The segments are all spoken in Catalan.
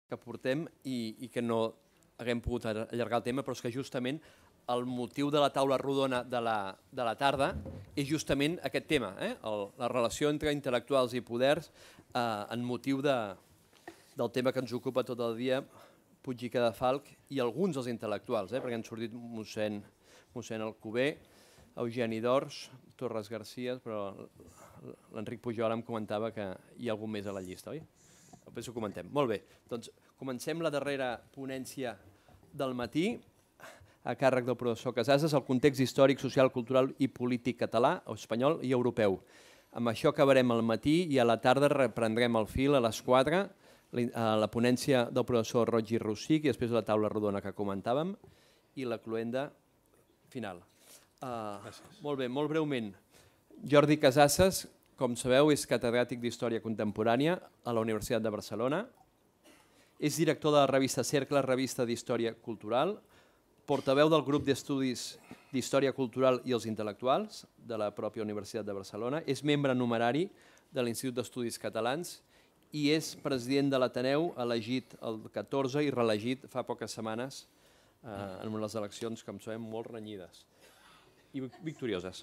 que portem i que no haguem pogut allargar el tema, però és que justament el motiu de la taula rodona de la tarda és justament aquest tema, la relació entre intel·lectuals i poders en motiu del tema que ens ocupa tot el dia, Puig i Cadafalch, i alguns dels intel·lectuals, perquè han sortit mossèn Alcover, Eugeni d'Ors, Torres Garcia, però l'Enric Pujol em comentava que hi ha algun més a la llista, oi? Després ho comentem. Molt bé, doncs comencem la darrera ponència del matí, a càrrec del professor Casases, el context històric, social, cultural i polític català, espanyol i europeu. Amb això acabarem al matí i a la tarda reprendrem el fil a les 4, la ponència del professor Roig i Rossich i després la taula rodona que comentàvem i la cloenda final. Molt bé, molt breument. Jordi Casases, com sabeu, és catedràtic d'Història Contemporània a la Universitat de Barcelona. És director de la revista Cercle, revista d'Història Cultural, portaveu del grup d'estudis d'Història Cultural i els Intel·lectuals de la pròpia Universitat de Barcelona, és membre numerari de l'Institut d'Estudis Catalans i és president de l'Ateneu, elegit el 14 i reelegit fa poques setmanes en unes eleccions, com sabem, molt renyides i victorioses.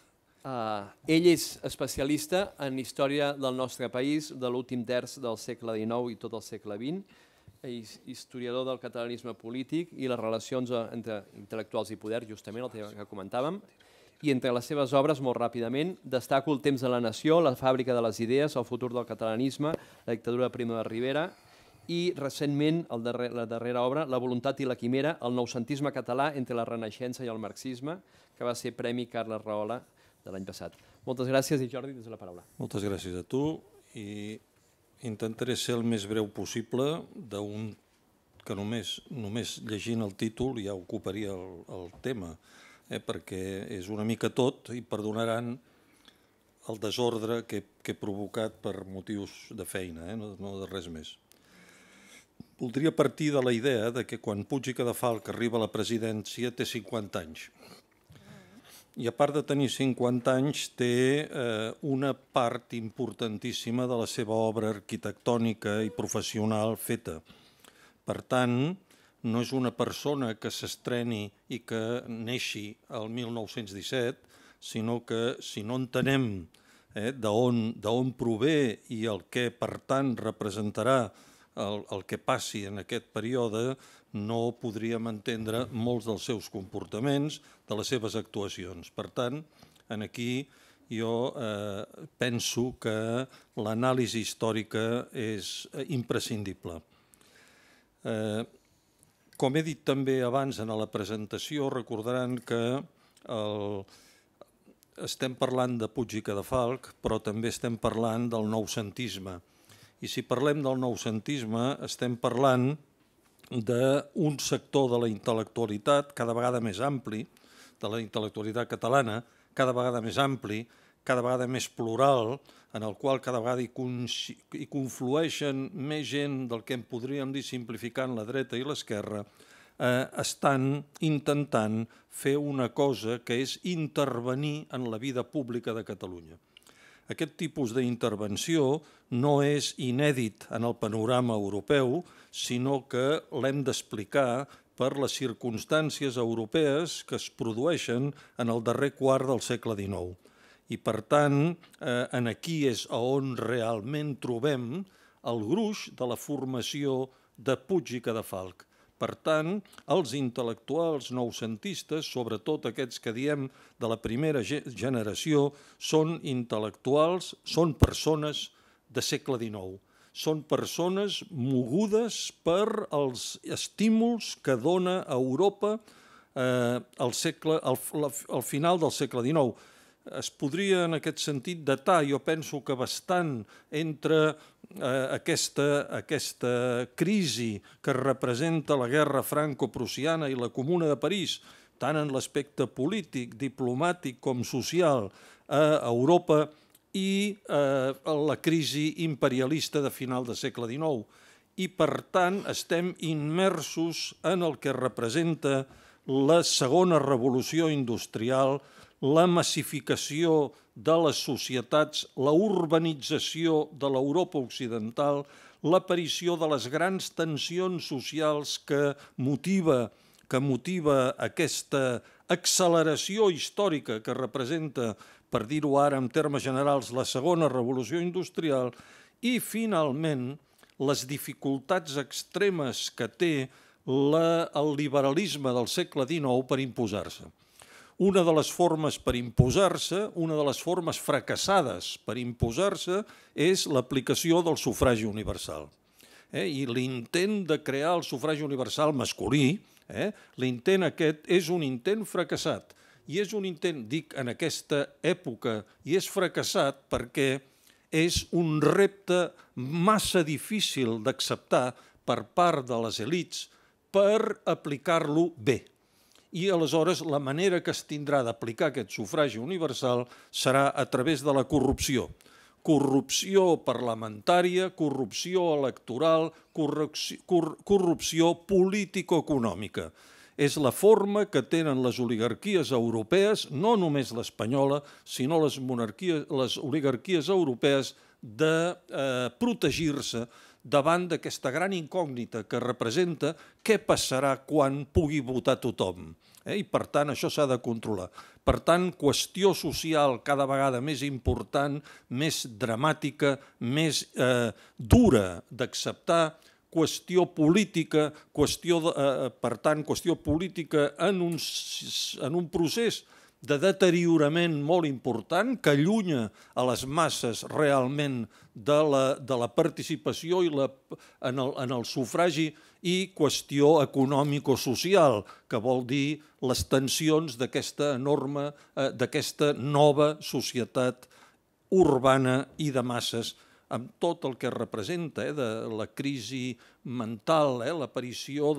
Ell és especialista en història del nostre país, de l'últim terç del segle XIX i tot el segle XX, historiador del catalanisme polític i les relacions entre intel·lectuals i poder, justament el tema que comentàvem, i entre les seves obres, molt ràpidament, destaco El temps de la nació, La fàbrica de les idees, El futur del catalanisme, La dictadura de Primo de Rivera i, recentment, la darrera obra, La voluntat i la quimera, el noucentisme català entre la Renaixença i el marxisme, que va ser Premi Carles Rahola de l'any passat. Moltes gràcies i Jordi, des de la paraula. Moltes gràcies a tu i intentaré ser el més breu possible d'un que només llegint el títol ja ocuparia el tema, perquè és una mica tot i perdonaran el desordre que he provocat per motius de feina, no de res més. Voldria partir de la idea que quan Puig i Cadafalch arriba a la presidència té 50 anys. I a part de tenir 50 anys té una part importantíssima de la seva obra arquitectònica i professional feta. Per tant, no és una persona que s'estreni i que neixi el 1917, sinó que si no entenem d'on prové i el que, per tant, representarà el que passi en aquest període, no podríem entendre molts dels seus comportaments, de les seves actuacions. Per tant, aquí jo penso que l'anàlisi històrica és imprescindible. Com he dit també abans en la presentació, recordaran que estem parlant de Puig i Cadafalch, però també estem parlant del noucentisme. I si parlem del noucentisme, estem parlant d'un sector de la intel·lectualitat cada vegada més ampli, de la intel·lectualitat catalana, cada vegada més ampli, cada vegada més plural, en el qual cada vegada hi conflueixen més gent del que en podríem dir simplificant la dreta i l'esquerra, estan intentant fer una cosa que és intervenir en la vida pública de Catalunya. Aquest tipus d'intervenció no és inèdit en el panorama europeu, sinó que l'hem d'explicar per les circumstàncies europees que es produeixen en el darrer quart del segle XIX. I, per tant, aquí és on realment trobem el gruix de la formació de Puig i Cadafalch. Per tant, els intel·lectuals noucentistes, sobretot aquests que diem de la primera generació, són intel·lectuals, són persones de segle XIX. Són persones mogudes per els estímuls que dona Europa al final del segle XIX. Es podria, en aquest sentit, datar, jo penso que bastant, entre aquesta crisi que representa la guerra franco-prussiana i la Comuna de París, tant en l'aspecte polític, diplomàtic com social a Europa, i la crisi imperialista de final del segle XIX. I, per tant, estem immersos en el que representa la segona revolució industrial, la massificació de les societats, la urbanització de l'Europa occidental, l'aparició de les grans tensions socials que motiva aquesta acceleració històrica que representa, per dir-ho ara en termes generals, la segona revolució industrial, i finalment les dificultats extremes que té el liberalisme del segle XIX per imposar-se. Una de les formes per imposar-se, una de les formes fracassades per imposar-se, és l'aplicació del sufragi universal. I l'intent de crear el sufragi universal masculí, l'intent aquest és un intent fracassat. I és un intent, dic, en aquesta època, i és fracassat perquè és un repte massa difícil d'acceptar per part de les elits per aplicar-lo bé. I aleshores la manera que es tindrà d'aplicar aquest sufragi universal serà a través de la corrupció. Corrupció parlamentària, corrupció electoral, corrupció político-econòmica. És la forma que tenen les oligarquies europees, no només l'espanyola, sinó les oligarquies europees, de protegir-se davant d'aquesta gran incògnita que representa què passarà quan pugui votar tothom. I per tant això s'ha de controlar. Per tant, qüestió social cada vegada més important, més dramàtica, més dura d'acceptar, qüestió política, per tant, qüestió política en un procés de deteriorament molt important que allunya a les masses realment de la participació en el sufragi, i qüestió econòmico-social, que vol dir les tensions d'aquesta nova societat urbana i de masses, amb tot el que representa de la crisi mental, l'aparició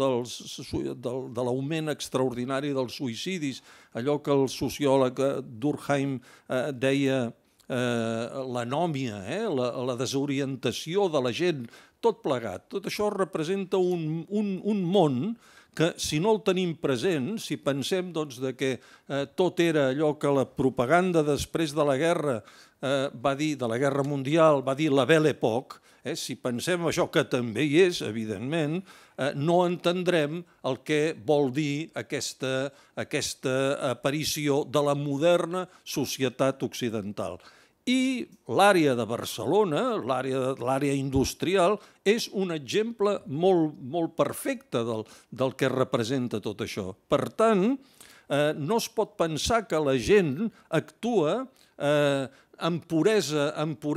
de l'augment extraordinari dels suïcidis, allò que el sociòleg Durkheim deia l'anòmia, la desorientació de la gent, tot plegat. Tot això representa un món que, si no el tenim present, si pensem que tot era allò que la propaganda després de la guerra va dir, de la guerra mundial, va dir la Belle Époque, si pensem això, que també hi és, evidentment, no entendrem el que vol dir aquesta aparició de la moderna societat occidental. I l'àrea de Barcelona, l'àrea industrial, és un exemple molt perfecte del que representa tot això. Per tant, no es pot pensar que la gent actua amb puresa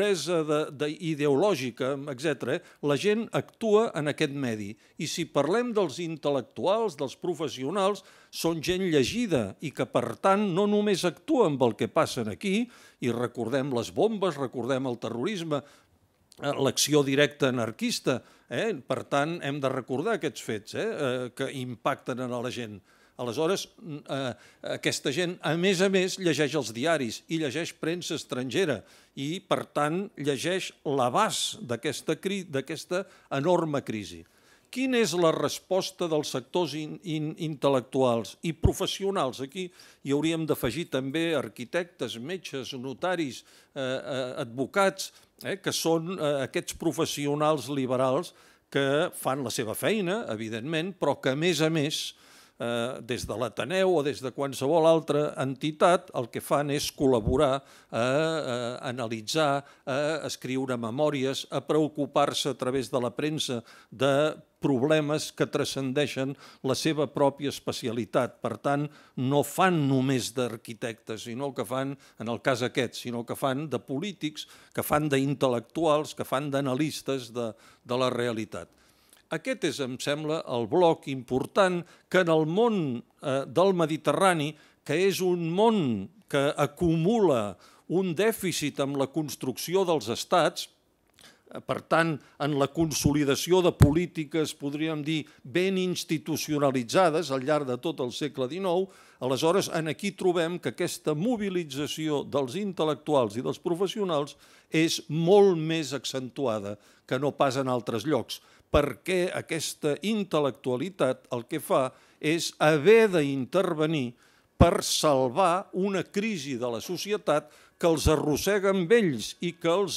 ideològica, etc. La gent actua en aquest medi. I si parlem dels intel·lectuals, dels professionals, són gent llegida i que, per tant, no només actua amb el que passa aquí, i recordem les bombes, recordem el terrorisme, l'acció directa anarquista. Per tant, hem de recordar aquests fets que impacten en la gent. Aleshores, aquesta gent, a més, llegeix els diaris i llegeix premsa estrangera i, per tant, llegeix l'abast d'aquesta enorme crisi. Quina és la resposta dels sectors intel·lectuals i professionals? Aquí hi hauríem d'afegir també arquitectes, metges, notaris, advocats, que són aquests professionals liberals que fan la seva feina, evidentment, però que, a més, des de l'Ateneu o des de qualsevol altra entitat, el que fan és col·laborar, a analitzar, a escriure memòries, a preocupar-se a través de la premsa de problemes que transcendeixen la seva pròpia especialitat. Per tant, no fan només d'arquitectes, sinó que fan, en el cas aquest, sinó que fan de polítics, que fan d'intel·lectuals, que fan d'analistes de la realitat. Aquest és, em sembla, el bloc important que en el món del Mediterrani, que és un món que acumula un dèficit amb la construcció dels estats, per tant, en la consolidació de polítiques, podríem dir, ben institucionalitzades al llarg de tot el segle XIX, aleshores aquí trobem que aquesta mobilització dels intel·lectuals i dels professionals és molt més accentuada que no pas en altres llocs, perquè aquesta intel·lectualitat el que fa és haver d'intervenir per salvar una crisi de la societat que els arrossega amb ells i que els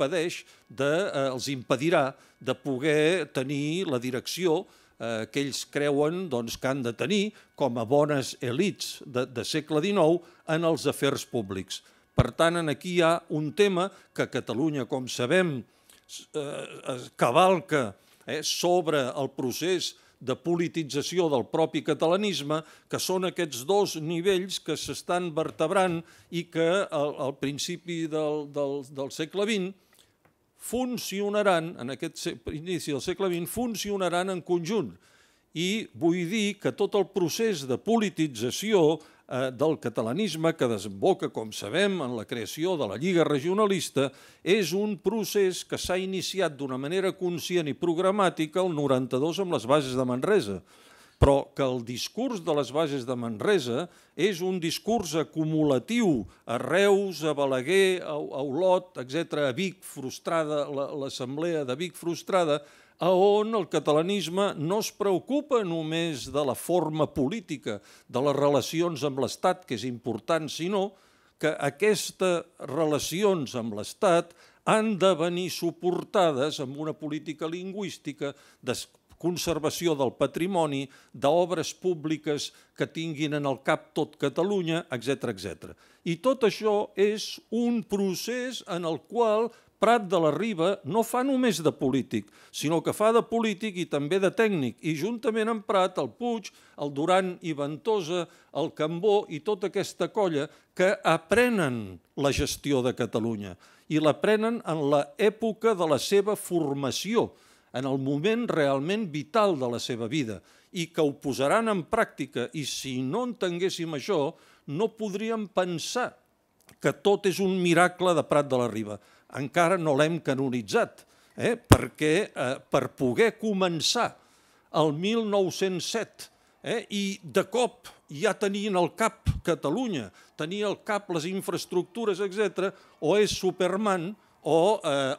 impedirà de poder tenir la direcció que ells creuen que han de tenir com a bones elits de segle XIX en els afers públics. Per tant, aquí hi ha un tema que Catalunya, com sabem, cavalca sobre el procés de politització del propi catalanisme, que són aquests dos nivells que s'estan vertebrant i que al principi del segle XX funcionaran, en aquest inici del segle XX, funcionaran en conjunt. I vull dir que tot el procés de politització del catalanisme que desemboca, com sabem, en la creació de la Lliga Regionalista, és un procés que s'ha iniciat d'una manera conscient i programàtica el 92 amb les bases de Manresa, però que el discurs de les bases de Manresa és un discurs acumulatiu a Reus, a Balaguer, a Olot, etc., a Vic, frustrada, l'assemblea de Vic frustrada, on el catalanisme no es preocupa només de la forma política, de les relacions amb l'Estat, que és important, sinó que aquestes relacions amb l'Estat han de venir suportades amb una política lingüística de conservació del patrimoni, d'obres públiques que tinguin en el cap tot Catalunya, etc. I tot això és un procés en el qual Prat de la Riba no fa només de polític, sinó que fa de polític i també de tècnic, i juntament amb Prat, el Puig, el Duran i Ventosa, el Cambó i tota aquesta colla que aprenen la gestió de Catalunya i l'aprenen en l'època de la seva formació, en el moment realment vital de la seva vida, i que ho posaran en pràctica, i si no entenguéssim això, no podríem pensar que tot és un miracle de Prat de la Riba. Encara no l'hem canonitzat, perquè per poder començar el 1907 i de cop ja tenien al cap Catalunya, tenia al cap les infraestructures, etc., o és Superman o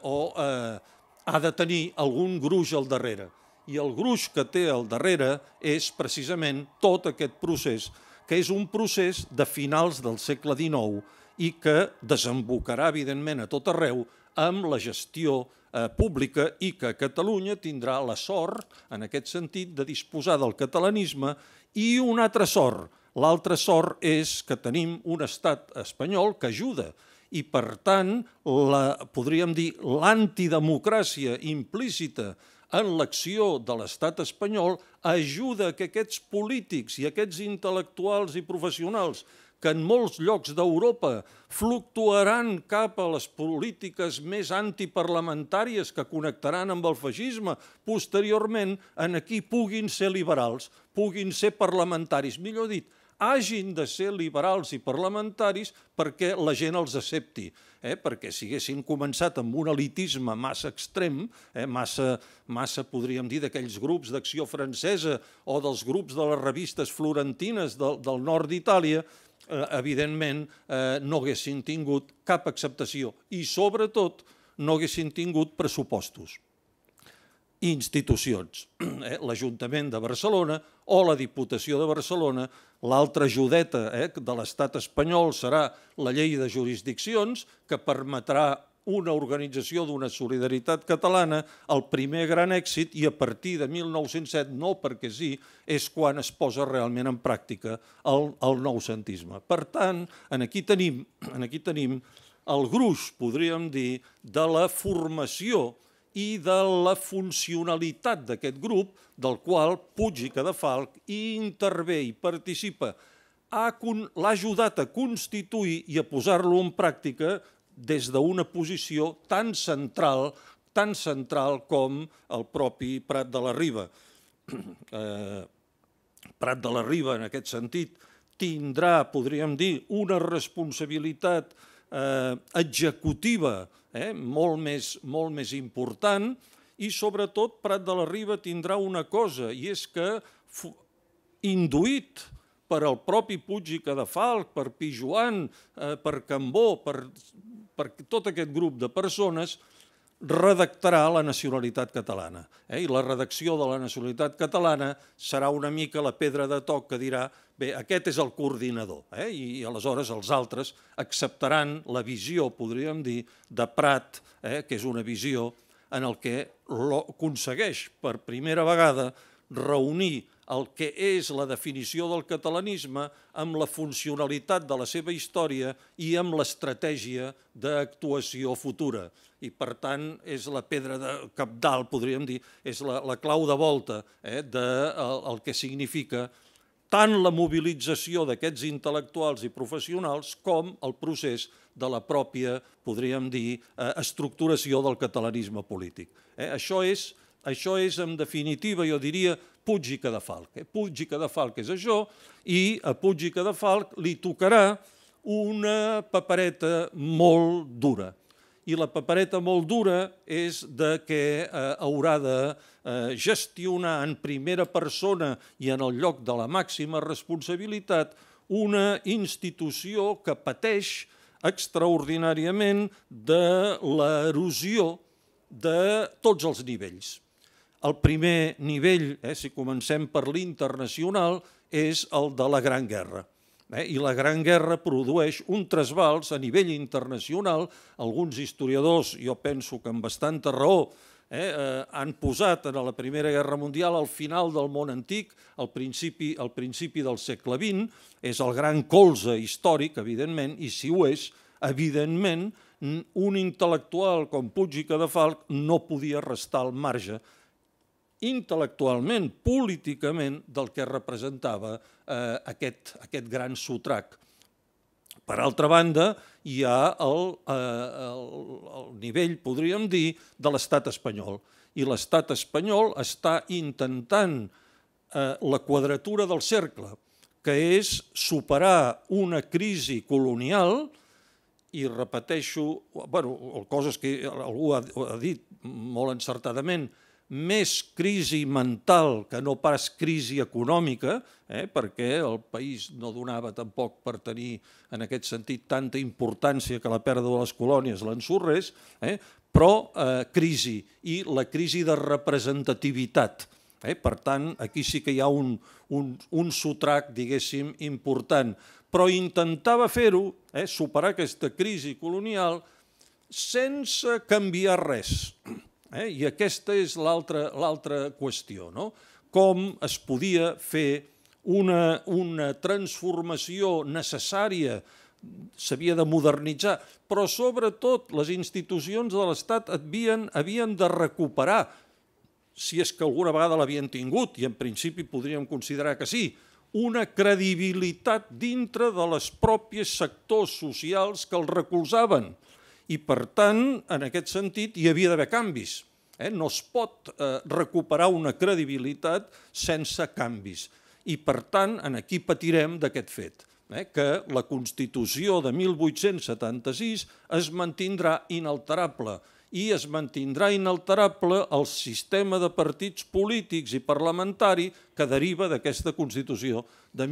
ha de tenir algun gruix al darrere. I el gruix que té al darrere és precisament tot aquest procés, que és un procés de finals del segle XIX i que desembocarà, evidentment, a tot arreu amb la gestió pública i que Catalunya tindrà la sort, en aquest sentit, de disposar del catalanisme i una altra sort. L'altra sort és que tenim un estat espanyol que ajuda i, per tant, podríem dir l'antidemocràcia implícita en l'acció de l'estat espanyol ajuda que aquests polítics i aquests intel·lectuals i professionals que en molts llocs d'Europa fluctuaran cap a les polítiques més antiparlamentàries que connectaran amb el feixisme, posteriorment aquí puguin ser liberals, puguin ser parlamentaris, millor dit, hagin de ser liberals i parlamentaris perquè la gent els accepti, perquè si haguessin començat amb un elitisme massa extrem, massa podríem dir d'aquells grups d'acció francesa o dels grups de les revistes florentines del nord d'Itàlia, evidentment no haguessin tingut cap acceptació i, sobretot, no haguessin tingut pressupostos. Institucions, l'Ajuntament de Barcelona o la Diputació de Barcelona, l'altra ajudeta de l'estat espanyol serà la llei de jurisdiccions que permetrà una organització d'una solidaritat catalana, el primer gran èxit, i a partir de 1907, no perquè sí, és quan es posa realment en pràctica el noucentisme. Per tant, aquí tenim el gruix, podríem dir, de la formació i de la funcionalitat d'aquest grup, del qual Puig i Cadafalch intervé i participa, l'ha ajudat a constituir i a posar-lo en pràctica des d'una posició tan central com el propi Prat de la Riba. Prat de la Riba, en aquest sentit, tindrà, podríem dir, una responsabilitat executiva molt més important i, sobretot, Prat de la Riba tindrà una cosa, i és que, induït per el propi Puig i Cadafalch, per Pijoan, per Cambó, per tot aquest grup de persones, redactarà la nacionalitat catalana. I la redacció de la nacionalitat catalana serà una mica la pedra de toc que dirà bé, aquest és el coordinador, i aleshores els altres acceptaran la visió, podríem dir, de Prat, que és una visió en el que aconsegueix per primera vegada reunir el que és la definició del catalanisme amb la funcionalitat de la seva història i amb l'estratègia d'actuació futura. I, per tant, és la pedra cabdal, podríem dir, és la clau de volta del que significa tant la mobilització d'aquests intel·lectuals i professionals com el procés de la pròpia, podríem dir, estructuració del catalanisme polític. Això és, en definitiva, jo diria, Puig i Cadafalch. Puig i Cadafalch és això, i a Puig i Cadafalch li tocarà una papereta molt dura. I la papereta molt dura és que haurà de gestionar en primera persona i en el lloc de la màxima responsabilitat una institució que pateix extraordinàriament de l'erosió de tots els nivells. El primer nivell, si comencem per l'internacional, és el de la Gran Guerra. I la Gran Guerra produeix un trasbals a nivell internacional. Alguns historiadors, jo penso que amb bastanta raó, han posat en la Primera Guerra Mundial al final del món antic, al principi del segle XX, és el gran colze històric, evidentment, i si ho és, evidentment, un intel·lectual com Puig i Cadafalch no podia restar al marge intel·lectualment, políticament, del que representava aquest gran sotrac. Per altra banda, hi ha el nivell, podríem dir, de l'estat espanyol. I l'estat espanyol està intentant la quadratura del cercle, que és superar una crisi colonial, i repeteixo, coses que algú ha dit molt encertadament, més crisi mental que no pas crisi econòmica, perquè el país no donava tampoc per tenir en aquest sentit tanta importància que la pèrdua de les colònies l'ensorrés, però crisi, i la crisi de representativitat. Per tant, aquí sí que hi ha un sotrac, diguéssim, important, però intentava fer-ho, superar aquesta crisi colonial, sense canviar res. I aquesta és l'altra qüestió, com es podia fer una transformació necessària, s'havia de modernitzar, però sobretot les institucions de l'Estat havien de recuperar, si és que alguna vegada l'havien tingut, i en principi podríem considerar que sí, una credibilitat dintre de les pròpies sectors socials que els recolzaven. I, per tant, en aquest sentit, hi havia d'haver canvis. No es pot recuperar una credibilitat sense canvis. I, per tant, aquí patirem d'aquest fet, que la Constitució de 1876 es mantindrà inalterable, i es mantindrà inalterable el sistema de partits polítics i parlamentari que deriva d'aquesta Constitució de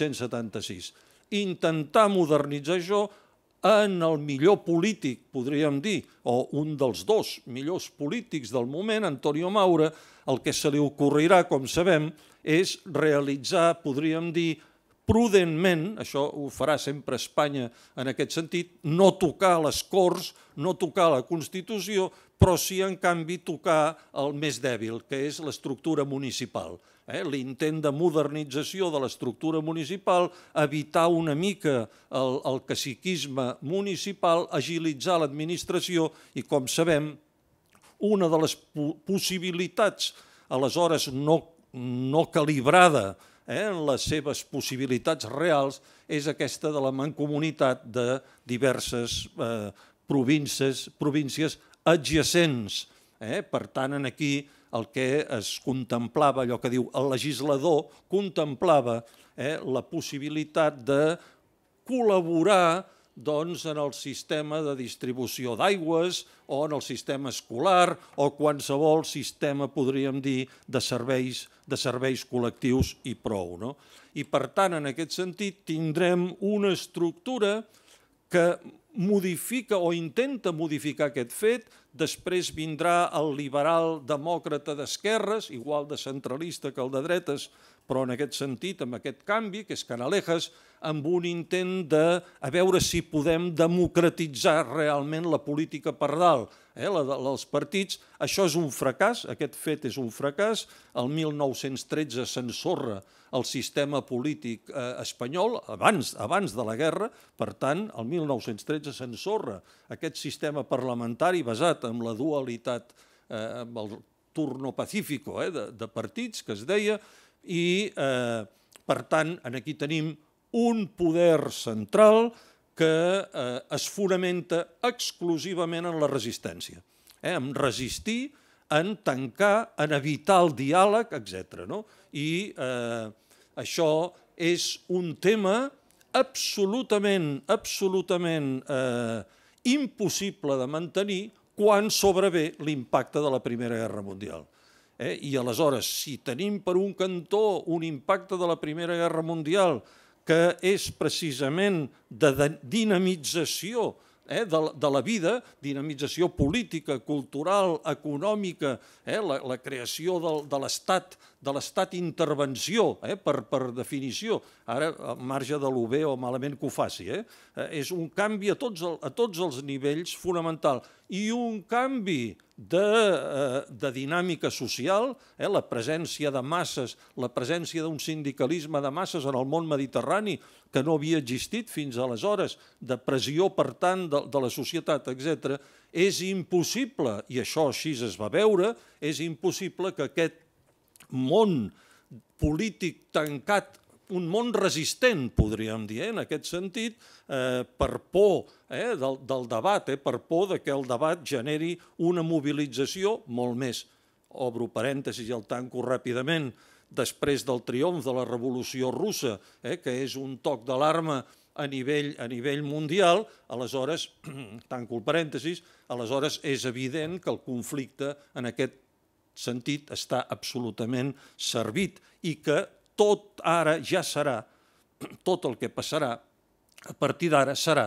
1876. Intentar modernitzar això en el millor polític, podríem dir, o un dels dos millors polítics del moment, Antonio Maura, el que se li ocorrirà, com sabem, és realitzar, podríem dir, prudentment, això ho farà sempre Espanya en aquest sentit, no tocar les Corts, no tocar la Constitució, però sí, en canvi, tocar el més dèbil, que és l'estructura municipal. L'intent de modernització de l'estructura municipal, evitar una mica el caciquisme municipal, agilitzar l'administració i, com sabem, una de les possibilitats, aleshores no calibrada en les seves possibilitats reals, és aquesta de la mancomunitat de diverses províncies adjacents. Per tant, aquí el que es contemplava, allò que diu el legislador, contemplava la possibilitat de col·laborar en el sistema de distribució d'aigües o en el sistema escolar o qualsevol sistema, podríem dir, de serveis col·lectius i prou. I, per tant, en aquest sentit, tindrem una estructura que modifica o intenta modificar aquest fet, després vindrà el liberal demòcrata d'esquerres, igual de centralista que el de dretes, però en aquest sentit, amb aquest canvi, que és Canalejas, amb un intent de a veure si podem democratitzar realment la política per dalt, els partits. Això és un fracàs, aquest fet és un fracàs. El 1913 s'ensorra el sistema polític espanyol, abans de la guerra, per tant, el 1913 s'ensorra aquest sistema parlamentari basat en la dualitat, amb el turno pacífico de partits, que es deia, i, per tant, aquí tenim un poder central que es fonamenta exclusivament en la resistència, en resistir, en tancar, en evitar el diàleg, etc. I això és un tema absolutament impossible de mantenir quan sobrevé l'impacte de la Primera Guerra Mundial. I aleshores, si tenim per un cantó un impacte de la Primera Guerra Mundial que és precisament de dinamització de la vida, dinamització política, cultural, econòmica, la creació de l'estat intervenció, per definició, ara al marge de lo bé o malament que ho faci, és un canvi a tots els nivells fonamental i un canvi de dinàmica social, la presència de masses, la presència d'un sindicalisme de masses en el món mediterrani que no havia existit fins aleshores, de pressió, per tant, de la societat, etc., és impossible, i això així es va veure, és impossible que aquest món polític tancat, un món resistent, podríem dir, en aquest sentit, per por del debat, per por que el debat generi una mobilització molt més, obro parèntesis i el tanco ràpidament, després del triomf de la Revolució Russa, que és un toc d'alarma a nivell mundial, aleshores, tanco el parèntesis, aleshores és evident que el conflicte en aquest sentit està absolutament servit i que tot ara ja serà, tot el que passarà a partir d'ara serà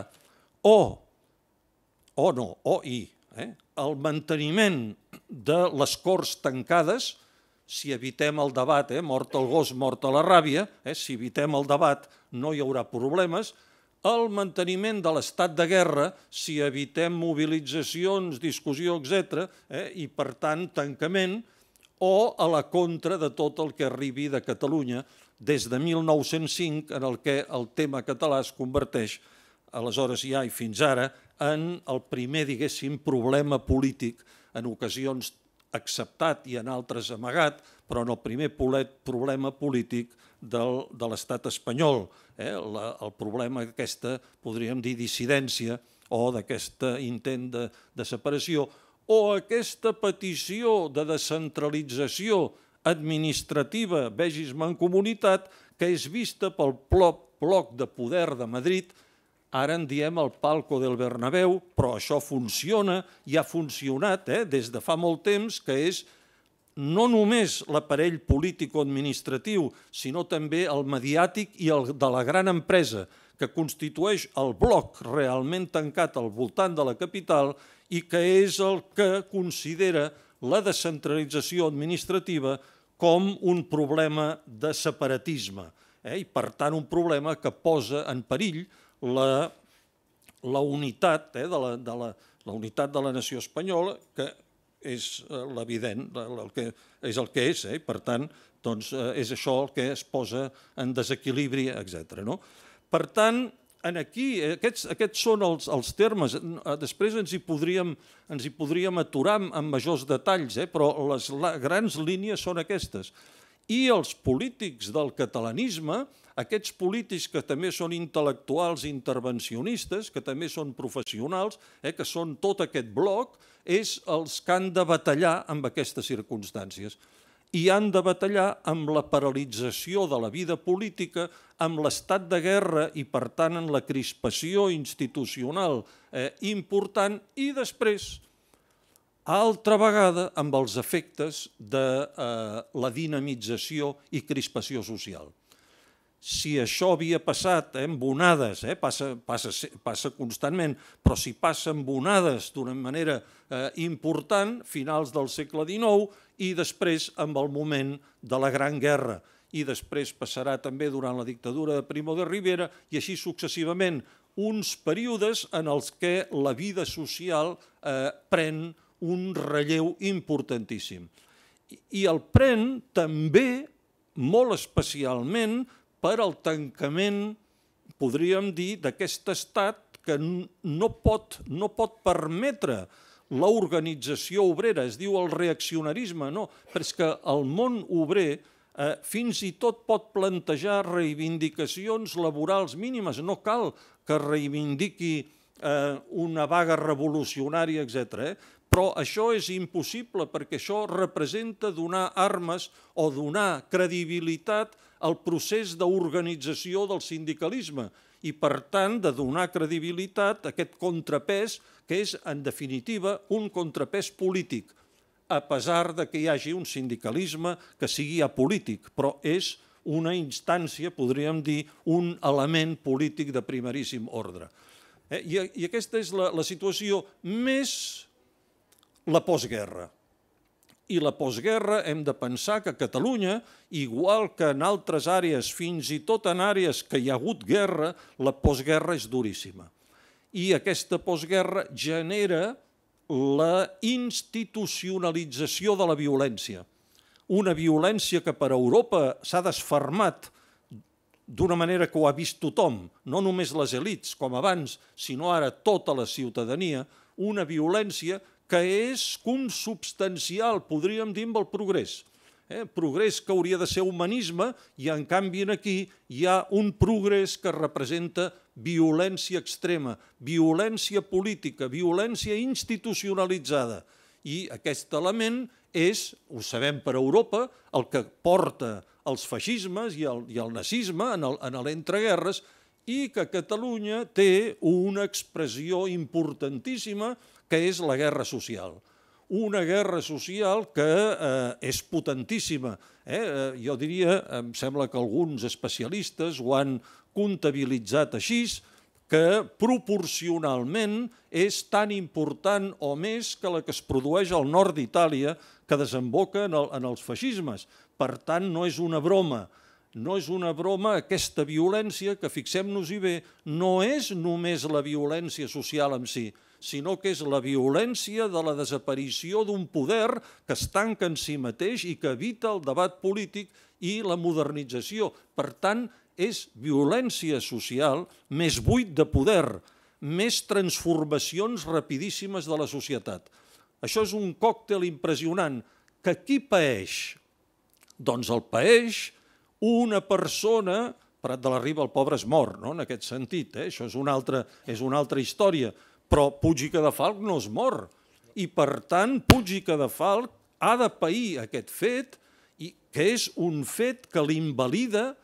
el manteniment de les corts tancades, si evitem el debat, mort el gos, mort a la ràbia, si evitem el debat no hi haurà problemes, el manteniment de l'estat de guerra, si evitem mobilitzacions, discussió, etc., i per tant tancament, o a la contra de tot el que arribi de Catalunya des de 1905, en el que el tema català es converteix, aleshores ja i fins ara, en el primer, diguéssim, problema polític, en ocasions acceptat i en altres amagat, però en el primer problema polític de l'estat espanyol, el problema d'aquesta, podríem dir, dissidència o d'aquest intent de separació, o aquesta petició de descentralització administrativa, vegis mancomunitat, que és vista pel bloc de poder de Madrid, ara en diem el Palco del Bernabéu, però això funciona i ha funcionat des de fa molt temps, que és no només l'aparell polític-administratiu, sinó també el mediàtic i el de la gran empresa, que constitueix el bloc realment tancat al voltant de la capital i que és el que considera la descentralització administrativa com un problema de separatisme i, per tant, un problema que posa en perill la unitat de la nació espanyola, que és l'evident, és el que és, per tant, és això el que es posa en desequilibri, etc. Per tant, aquí aquests són els termes. Després ens hi podríem aturar amb majors detalls, però les grans línies són aquestes. I els polítics del catalanisme, aquests polítics que també són intel·lectuals intervencionistes, que també són professionals, que són tot aquest bloc, és els que han de batallar amb aquestes circumstàncies. I han de batallar amb la paralització de la vida política, amb l'estat de guerra i, per tant, en la crispació institucional important i després, altra vegada, amb els efectes de la dinamització i crispació social. si això havia passat en onades, passa constantment, però si passa en onades d'una manera important, finals del segle XIX i després amb el moment de la Gran Guerra, i després passarà també durant la dictadura de Primo de Rivera i així successivament, uns períodes en els que la vida social pren un relleu importantíssim. I el pren també, molt especialment, per al tancament, podríem dir, d'aquest estat que no pot permetre l'organització obrera, es diu el reaccionarisme, no, però és que el món obrer fins i tot pot plantejar reivindicacions laborals mínimes, no cal que reivindiqui una vaga revolucionària, etc. Però això és impossible perquè això representa donar armes o donar credibilitat al procés d'organització del sindicalisme i, per tant, de donar credibilitat a aquest contrapès que és, en definitiva, un contrapès polític, a pesar que hi hagi un sindicalisme que sigui apolític, però és una instància, podríem dir, un element polític de primeríssim ordre. I aquesta és la situació més la postguerra. I la postguerra hem de pensar que a Catalunya, igual que en altres àrees, fins i tot en àrees que hi ha hagut guerra, la postguerra és duríssima. I aquesta postguerra genera la institucionalització de la violència. Una violència que per Europa s'ha desfermat d'una manera que ho ha vist tothom, no només les elits, com abans, sinó ara tota la ciutadania, una violència que és consubstancial, podríem dir, amb el progrés. Progrés que hauria de ser humanisme i, en canvi, aquí hi ha un progrés que representa violència extrema, violència política, violència institucionalitzada. I aquest element és, ho sabem per Europa, el que porta els feixismes i el nazisme en l'entreguerres i que Catalunya té una expressió importantíssima que és la guerra social. Una guerra social que és potentíssima. Jo diria, em sembla que alguns especialistes ho han comptabilitzat així, que proporcionalment és tan important o més que la que es produeix al nord d'Itàlia que desemboca en els feixismes. Per tant, no és una broma. No és una broma aquesta violència que, fixem-nos-hi bé, no és només la violència social en si, sinó que és la violència de la desaparició d'un poder que es tanca en si mateix i que evita el debat polític i la modernització. Per tant, és violència social més buit de poder, més transformacions rapidíssimes de la societat. Això és un còctel impressionant. Que qui paeix? Doncs el paeix una persona, Prat de la Riba, el pobre és mort, en aquest sentit, això és una altra història, però Puig i Cadafalch no es mor. I, per tant, Puig i Cadafalch ha de pair aquest fet, que és un fet que l'invalida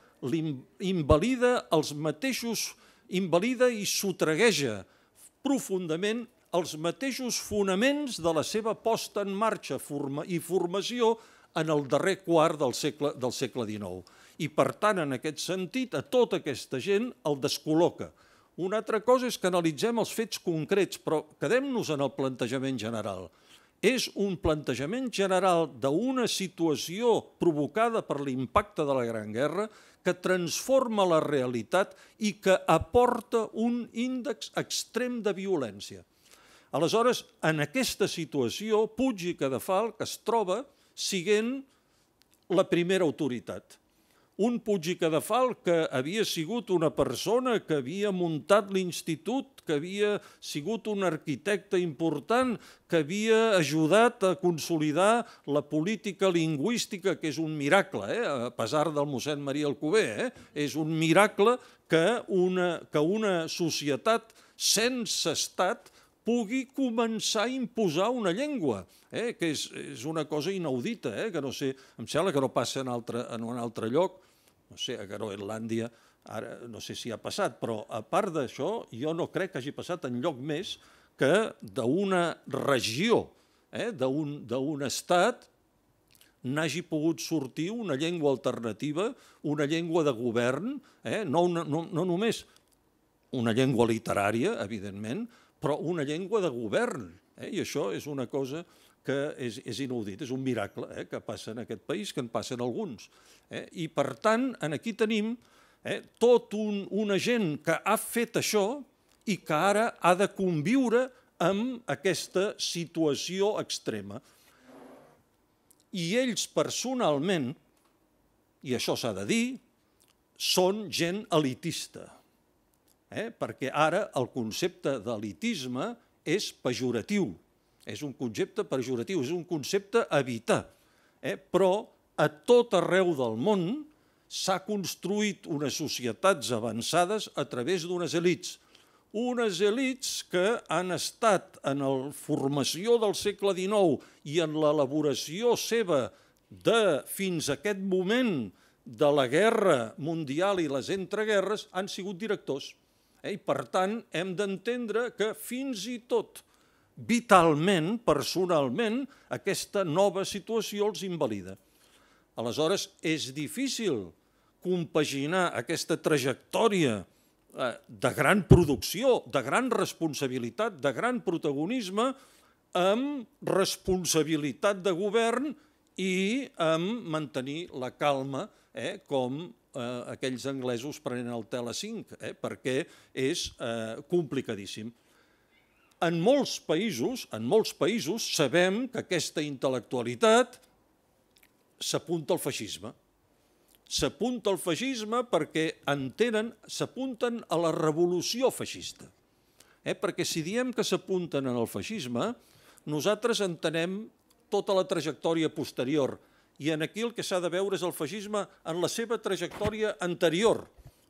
els mateixos, invalida i sotregueja profundament els mateixos fonaments de la seva posta en marxa i formació en el darrer quart del segle XIX. I, per tant, en aquest sentit, a tota aquesta gent el descol·loca. Una altra cosa és que analitzem els fets concrets, però quedem-nos en el plantejament general. És un plantejament general d'una situació provocada per l'impacte de la Gran Guerra que transforma la realitat i que aporta un índex extrem de violència. Aleshores, en aquesta situació, Puig i Cadafalch es troba sent la primera autoritat. Un Puig i Cadafalch que havia sigut una persona que havia muntat l'institut, que havia sigut un arquitecte important, que havia ajudat a consolidar la política lingüística, que és un miracle, a pesar del mossèn Maria Alcover. És un miracle que una societat sense estat pugui començar a imposar una llengua, que és una cosa inaudita, que no sé, em sembla que no passa en un altre lloc, no sé, a Groenlàndia, ara no sé si ha passat, però a part d'això, jo no crec que hagi passat enlloc més que d'una regió, d'un estat, n'hagi pogut sortir una llengua alternativa, una llengua de govern, no només una llengua literària, evidentment, però una llengua de govern. I això és una cosa que és inaudit, és un miracle que passa en aquest país, que en passen alguns. I per tant, aquí tenim tot una gent que ha fet això i que ara ha de conviure amb aquesta situació extrema. I ells personalment, i això s'ha de dir, són gent elitista, perquè ara el concepte d'elitisme és pejoratiu, és un concepte pejoratiu, és un concepte a evitar, però a tot arreu del món s'ha construït unes societats avançades a través d'unes elits, que han estat en la formació del segle XIX i en l'elaboració seva de fins a aquest moment de la guerra mundial i les entreguerres han sigut directors. I per tant hem d'entendre que fins i tot vitalment, personalment, aquesta nova situació els invalida. Aleshores és difícil compaginar aquesta trajectòria de gran producció, de gran responsabilitat, de gran protagonisme, amb responsabilitat de govern i amb mantenir la calma, com aquells anglesos prenent el te a les 5, perquè és complicadíssim. En molts països sabem que aquesta intel·lectualitat s'apunta al feixisme. S'apunta al feixisme perquè s'apunten a la revolució feixista. Perquè si diem que s'apunten al feixisme, nosaltres entenem tota la trajectòria posterior i aquí el que s'ha de veure és el feixisme en la seva trajectòria anterior.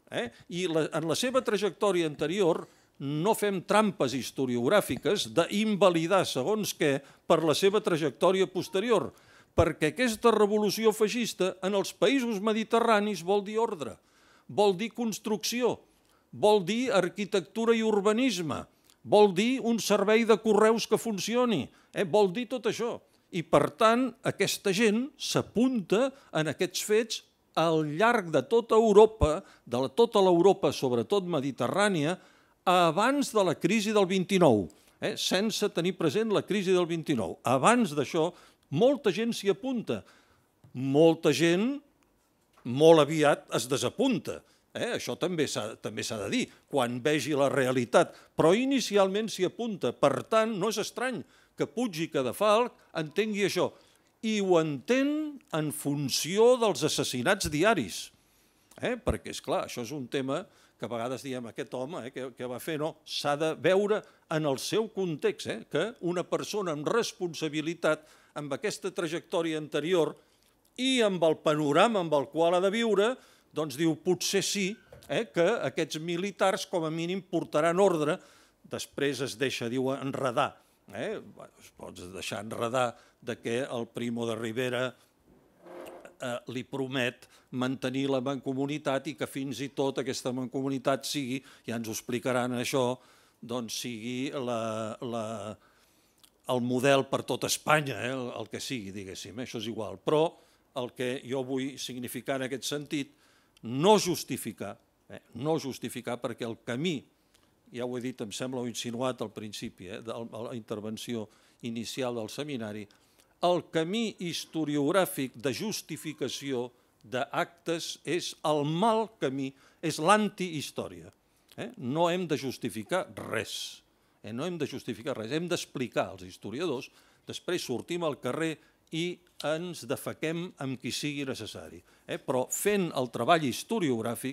I en la seva trajectòria anterior no fem trampes historiogràfiques d'invalidar segons què per la seva trajectòria posterior, perquè aquesta revolució feixista en els països mediterranis vol dir ordre, vol dir construcció, vol dir arquitectura i urbanisme, vol dir un servei de correus que funcioni, vol dir tot això. I per tant aquesta gent s'apunta en aquests fets al llarg de tota Europa, de tota l'Europa, sobretot mediterrània, abans de la crisi del 29, sense tenir present la crisi del 29. Abans d'això, molta gent s'hi apunta. Molta gent molt aviat es desapunta. Això també s'ha de dir, quan vegi la realitat. Però inicialment s'hi apunta. Per tant, no és estrany que Puig i Cadafalch entengui això. I ho entén en funció dels assassinats diaris. Perquè, esclar, això és un tema que a vegades diem aquest home, què va fer? No, s'ha de veure en el seu context, que una persona amb responsabilitat, amb aquesta trajectòria anterior i amb el panorama amb el qual ha de viure, doncs diu, potser sí que aquests militars com a mínim portaran ordre, després es deixa, diu, enredar. Es pots deixar enredar que el Primo de Rivera li promet mantenir la mancomunitat i que fins i tot aquesta mancomunitat sigui, ja ens ho explicaran això, doncs sigui el model per tot Espanya, el que sigui, diguéssim, això és igual. Però el que jo vull significar en aquest sentit, no justificar perquè el camí, ja ho he dit, em sembla, ho he insinuat al principi, de la intervenció inicial del seminari, el camí historiogràfic de justificació d'actes és el mal camí, és l'antihistòria. No hem de justificar res, hem d'explicar als historiadors, després sortim al carrer i ens defequem amb qui sigui necessari. Però fent el treball historiogràfic,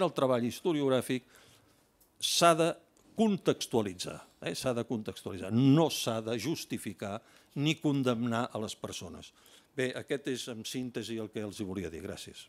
s'ha de contextualitzar, no s'ha de justificar ni condemnar a les persones. Bé, aquest és en síntesi el que els volia dir. Gràcies.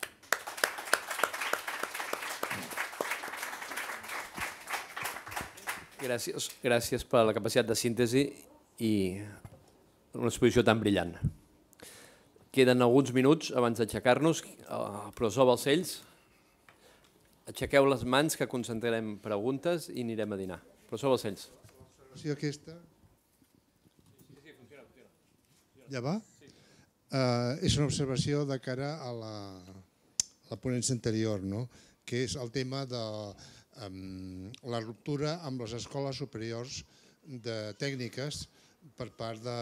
Gràcies per la capacitat de síntesi i una exposició tan brillant. Queden alguns minuts abans d'aixecar-nos. Professor Balcells, aixequeu les mans que concentrarem preguntes i anirem a dinar. Professor Balcells. L'observació aquesta... Ja va? És una observació de cara a la ponència anterior, que és el tema de la ruptura amb les escoles superiors de tècniques per part de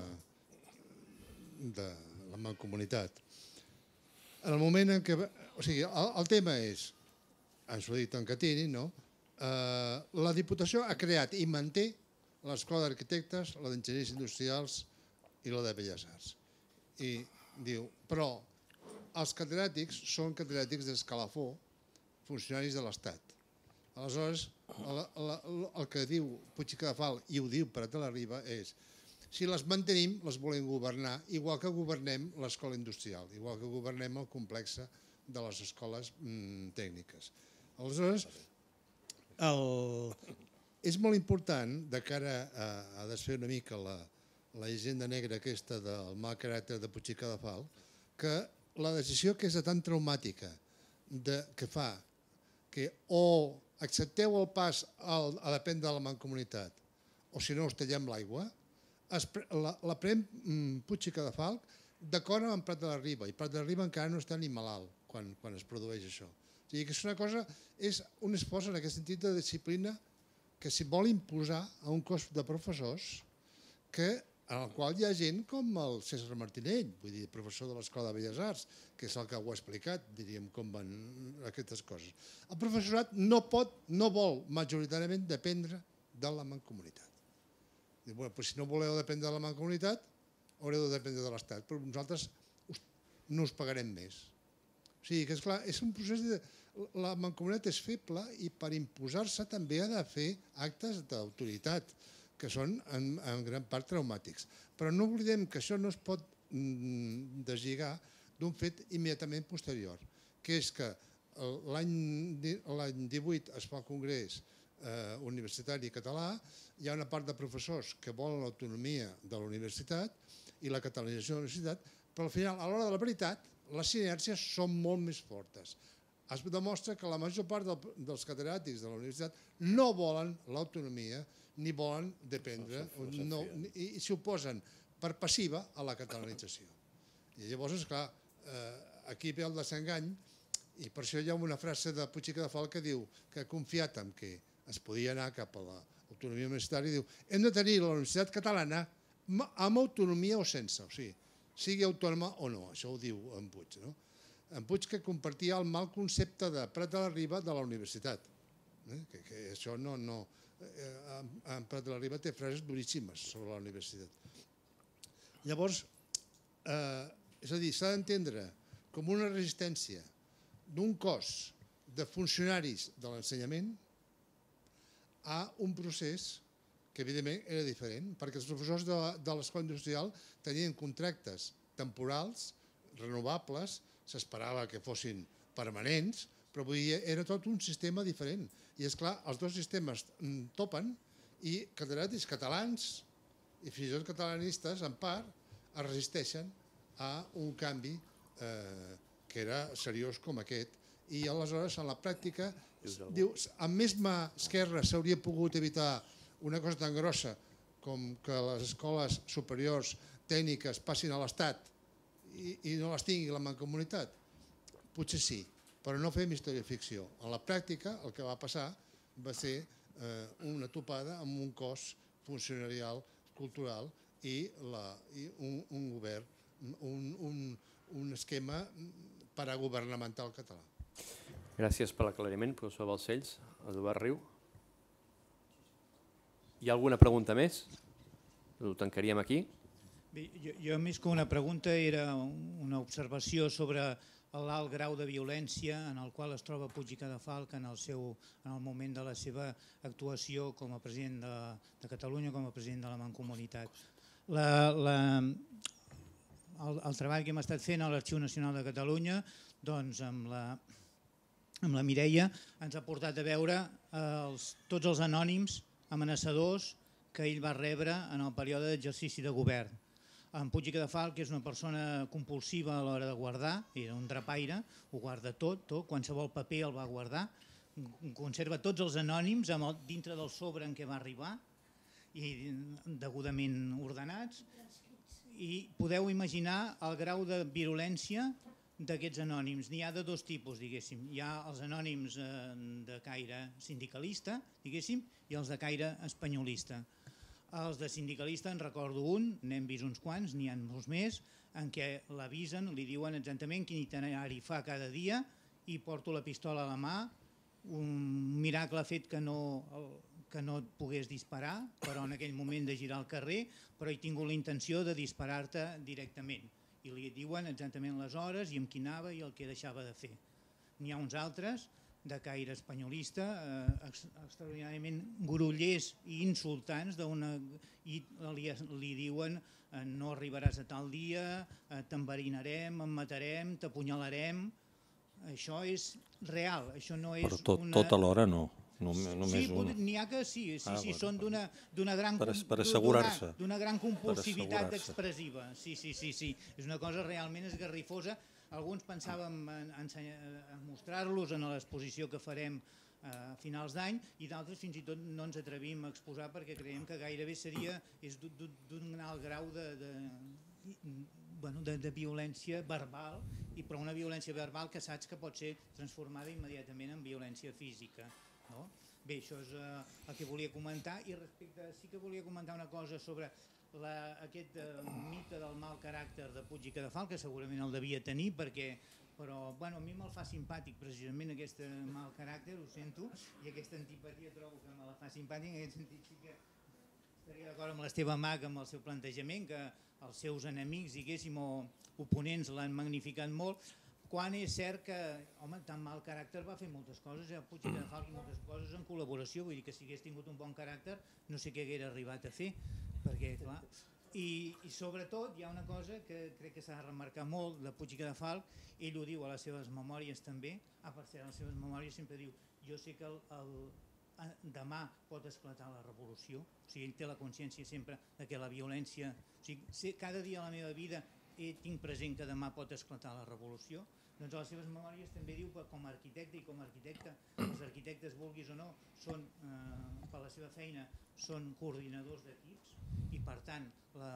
la mancomunitat. En el moment en què... O sigui, el tema és, ens ho ha dit en Catini, la Diputació ha creat i manté l'Escola d'Arquitectes, la d'Enginyers Industrials i la de Belles Arts. I diu, però els catedràtics són catedràtics d'escalafó, funcionaris de l'Estat. Aleshores, el que diu Puig i Cadafalch, i ho diu Prat de la Riba, és si les mantenim, les volem governar, igual que governem l'escola industrial, igual que governem el complex de les escoles tècniques. Aleshores, és molt important, de cara a desfer una mica la llegenda negra aquesta del mal caràcter de Puig i Cadafalch, que la decisió que és tan traumàtica que fa que o accepteu el pas a dependre de la mancomunitat o si no us tallem l'aigua, la pren Puig i Cadafalch d'acord amb Prat de la Riba, i Prat de la Riba encara no està ni malalt quan es produeix això. O sigui que és una cosa, és un esforç en aquest sentit de disciplina que s'hi vol imposar a un cos de professors en el qual hi ha gent com el César Martinell, vull dir, professor de l'Escola de Belles Arts, que és el que ho ha explicat, diríem, com van aquestes coses. El professorat no vol majoritàriament dependre de la mancomunitat. Si no voleu dependre de la mancomunitat, haureu de dependre de l'Estat, però nosaltres no us pagarem més. O sigui que, esclar, és un procés de... La mancomunitat és feble i per imposar-se també ha de fer actes d'autoritat, que són en gran part traumàtics. Però no oblidem que això no es pot deslligar d'un fet immediatament posterior, que és que l'any 18 es fa el Congrés Universitari Català, hi ha una part de professors que volen l'autonomia de la universitat i la catalanització de la universitat, però al final, a l'hora de la veritat, les sinergies són molt més fortes. Es demostra que la major part dels catedràtics de la universitat no volen l'autonomia ni volen dependre i s'oposen per passiva a la catalanització. I llavors, esclar, aquí ve el desengany i per això hi ha una frase de Puig i Cadafalch que diu que confiat en que es podia anar cap a l'autonomia universitària, diu hem de tenir la Universitat Catalana amb autonomia o sense, o sigui, sigui autònoma o no, això ho diu en Puig. En Puig que compartia el mal concepte de Prat de la Riba de la universitat, que això no... En Prat de la Riba té frases duríssimes sobre la universitat. Llavors, és a dir, s'ha d'entendre com una resistència d'un cos de funcionaris de l'ensenyament a un procés que evidentment era diferent, perquè els professors de l'escola industrial tenien contractes temporals, renovables, s'esperava que fossin permanents, però era tot un sistema diferent. I és clar, els dos sistemes topen i catedràtics catalans i fins i tot catalanistes, en part, es resisteixen a un canvi que era seriós com aquest. I aleshores, en la pràctica, dius, amb més mà esquerra s'hauria pogut evitar una cosa tan grossa com que les escoles superiors tècniques passin a l'Estat i no les tingui la mancomunitat? Potser sí, però no fem història-ficció. En la pràctica, el que va passar va ser una topada amb un cos funcionarial, cultural i un govern, un esquema paragovernamental català. Gràcies per l'aclariment, professor Balcells. Eduard Riu. Hi ha alguna pregunta més? Ho tancaríem aquí. Bé, jo més que una pregunta era una observació sobre l'alt grau de violència en el qual es troba Puig i Cadafalch en el moment de la seva actuació com a president de Catalunya, com a president de la Mancomunitat. El treball que hem estat fent a l'Arxiu Nacional de Catalunya, doncs amb la Mireia, ens ha portat a veure tots els anònims amenaçadors que ell va rebre en el període d'exercici de govern. En Puig i Cadafalch, que és una persona compulsiva a l'hora de guardar, era un drapaire, ho guarda tot, qualsevol paper el va guardar, conserva tots els anònims dintre del sobre en què va arribar, i degudament ordenats, I podeu imaginar el grau de virulència d'aquests anònims. N'hi ha de dos tipus, diguéssim. Hi ha els anònims de caire sindicalista, diguéssim, i els de caire espanyolista. Els de sindicalista en recordo un, n'hem vist uns quants, n'hi ha molts més, en què l'avisen, li diuen exactament quin itinerari fa cada dia i porto la pistola a la mà. Un miracle ha fet que no et pogués disparar, però en aquell moment de girar al carrer, però he tingut la intenció de disparar-te directament. I li diuen exactament les hores i amb qui anava i el que deixava de fer. N'hi ha uns altres de caire espanyolista, extraordinàriament grollers i insultants, i li diuen no arribaràs a tal dia, t'enverinarem, em matarem, t'apunyalarem. Això és real, això no és però tot alhora no. Sí, n'hi ha que sí, són d'una gran compulsivitat expressiva. Sí, és una cosa realment esgarrifosa. Alguns pensàvem en mostrar-los en l'exposició que farem a finals d'any i d'altres fins i tot no ens atrevim a exposar perquè creiem que gairebé és d'un alt grau de violència verbal, però una violència verbal que saps que pot ser transformada immediatament en violència física. Bé, això és el que volia comentar i sí que volia comentar una cosa sobre aquest mite del mal caràcter de Puig i Cadafalch, que segurament el devia tenir, però a mi me'l fa simpàtic precisament aquest mal caràcter, ho sento, i aquesta antipatia trobo que me la fa simpàtic. En aquest sentit sí que estaria d'acord amb l'Esteve Amat, amb el seu plantejament, que els seus enemics, diguéssim, o oponents l'han magnificat molt, quan és cert que, home, tan mal caràcter va fer moltes coses, Puig i Cadafalch moltes coses en col·laboració, vull dir que si hagués tingut un bon caràcter no sé què hagués arribat a fer, perquè, clar, i sobretot hi ha una cosa que crec que s'ha de remarcar molt de Puig i Cadafalch, ell ho diu a les seves memòries també, per cert, a les seves memòries sempre diu, jo sé que demà pot esclatar la revolució, o sigui, ell té la consciència sempre que la violència, o sigui, cada dia de la meva vida tinc present que demà pot esclatar la revolució, doncs a les seves memòries també diu que com a arquitecte i com a arquitecte, els arquitectes, vulguis o no, per la seva feina són coordinadors d'equips i per tant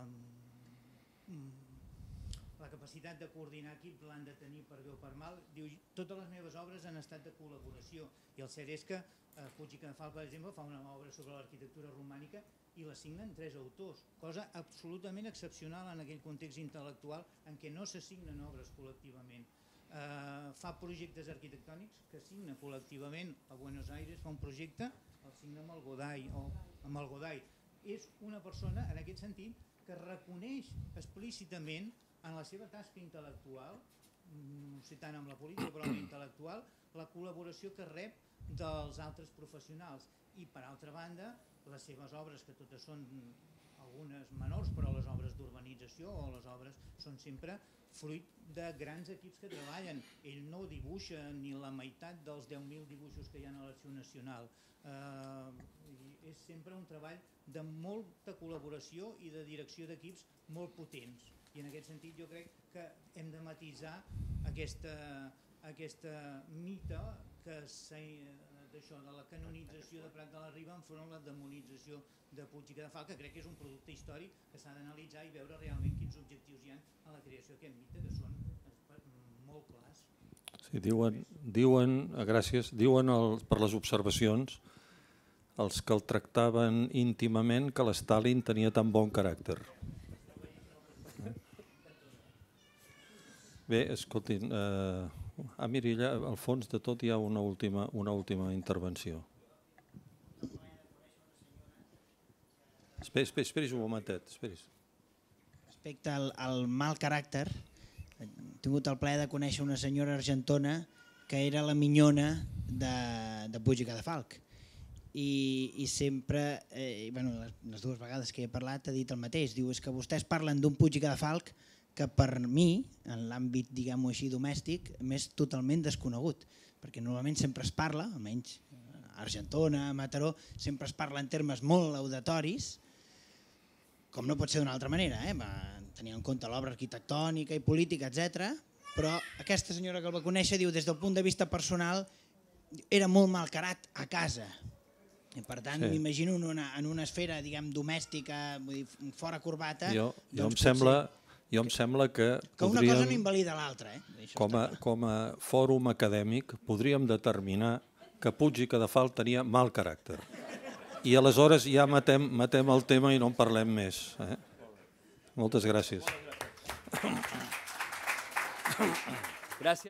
la capacitat de coordinar equips l'han de tenir per bé o per mal. Diu, totes les meves obres han estat de col·laboració i el cert és que Puig i Cadafalch, per exemple, fa una obra sobre l'arquitectura romànica i la signen 3 autors, cosa absolutament excepcional en aquell context intel·lectual en què no se signen obres col·lectivament. Fa projectes arquitectònics que signa col·lectivament a Buenos Aires, fa un projecte, el signa amb el Goday. És una persona, en aquest sentit, que reconeix explícitament en la seva tasca intel·lectual, no sé tant amb la política, però amb la intel·lectual, la col·laboració que rep dels altres professionals. I, per altra banda, les seves obres, que totes són algunes menors, però les obres d'urbanització o les obres són sempre fruit de grans equips que treballen. Ell no dibuixa ni la meitat dels 10.000 dibuixos que hi ha a l'Arxiu Nacional. És sempre un treball de molta col·laboració i de direcció d'equips molt potents. I en aquest sentit jo crec que hem de matisar aquesta mite d'això, de la canonització de Prat de la Riba enfront a la demonització de Puig i Cadafalch, que crec que és un producte històric que s'ha d'analitzar i veure realment quins objectius hi ha en la creació d'aquest mite, que són molt clars. Sí, diuen, gràcies, diuen per les observacions els que el tractaven íntimament que l'Stalin tenia tan bon caràcter. Bé, escoltin, miri, allà al fons de tot hi ha una última intervenció. Esperis un momentet, esperis. Respecte al mal caràcter, he tingut el plaer de conèixer una senyora argentona que era la minyona de Puig i Cadafalch. I sempre, les dues vegades que he parlat, ha dit el mateix. Diu, és que vostès parlen d'un Puig i Cadafalch que per mi, en l'àmbit, diguem-ho així, domèstic, m'és totalment desconegut, perquè normalment sempre es parla, almenys a Argentona, a Mataró, sempre es parla en termes molt laudatoris, com no pot ser d'una altra manera, tenint en compte l'obra arquitectònica i política, etc. Però aquesta senyora que el va conèixer diu, des del punt de vista personal, era molt malcarat a casa. I per tant, m'imagino en una esfera, diguem, domèstica, vull dir, fora corbata... Jo em sembla que una cosa no invalida l'altra. Com a fòrum acadèmic podríem determinar que Puig i Cadafalch tenia mal caràcter. I aleshores ja matem el tema i no en parlem més. Moltes gràcies. Gràcies.